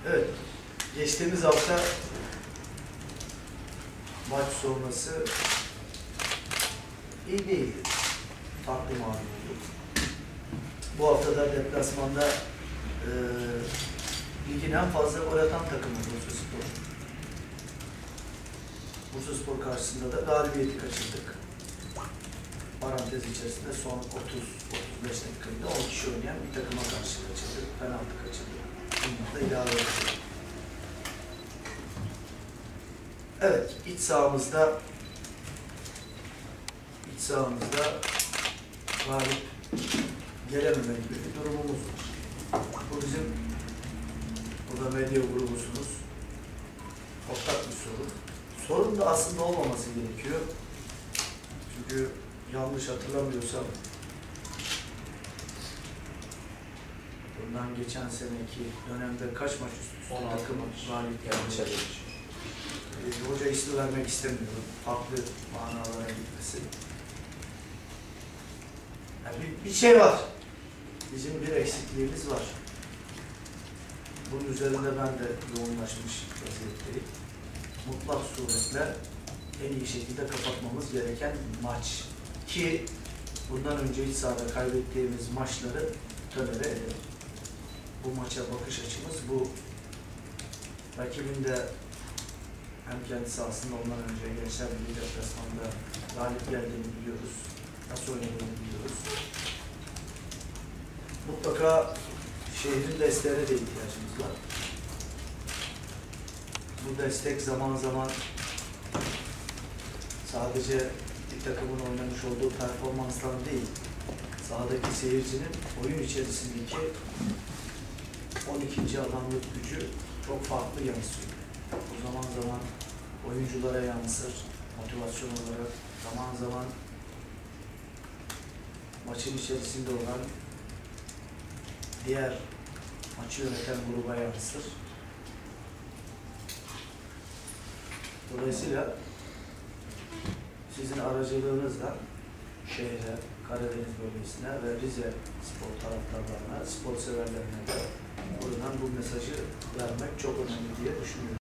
Evet, geçtiğimiz hafta maç sonrası iyi değildi. Farklı mağlup olduk. Bu hafta da deplasmanda ligin en fazla gol atan takımı Bursaspor. Bursaspor karşısında da galibiyeti kaçırdık. Parantez içerisinde son 30-35 dakikayla 10 kişi oynayan bir takıma karşı kaçırdık. Penaltı kaçırdık. Bunlar da ilave edildi. Evet, iç sahamızda galip gelememe gibi bir durumumuz var. Bu bizim burada medya grubusunuz. Ortak bir sorun. Sorun da aslında olmaması gerekiyor. Çünkü yanlış hatırlamıyorsam bundan geçen seneki dönemde kaç maç üst üste takımın galip gelmiş. Hoca ismi vermek istemiyorum. Farklı manalara gitmesi. Yani bir şey var. Bizim bir eksikliğimiz var. Bunun üzerinde ben de yoğunlaşmış vaziyetteyim. Mutlak suretle en iyi şekilde kapatmamız gereken maç. Ki bundan önce iç sahada kaybettiğimiz maçları tolere edelim. Bu maça bakış açımız bu. Rakibin de hem kendi sahasında ondan önce Gençler Birliği deplasmanında galip geldiğini biliyoruz. Nasıl oynadığını biliyoruz. Mutlaka şehrin desteğine de ihtiyacımız var. Bu destek zaman zaman sadece bir takımın oynamış olduğu performanstan değil, sahadaki seyircinin oyun içerisindeki 12. adamlık gücü çok farklı yansıyor. O zaman oyunculara yansır, motivasyon olarak, zaman maçın içerisinde olan diğer maçı yöneten gruba yansır. Dolayısıyla sizin aracılığınızla şehre, Karadeniz bölgesine ve Rize spor taraftarlarına, spor severlerine de buradan bu mesajı vermek çok önemli diye düşünüyorum.